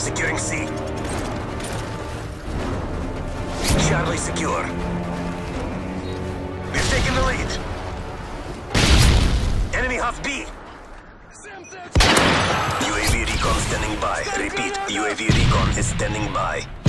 securing C. Charlie secure. We've taken the lead. Enemy has B. UAV recon standing by. Repeat, UAV recon is standing by.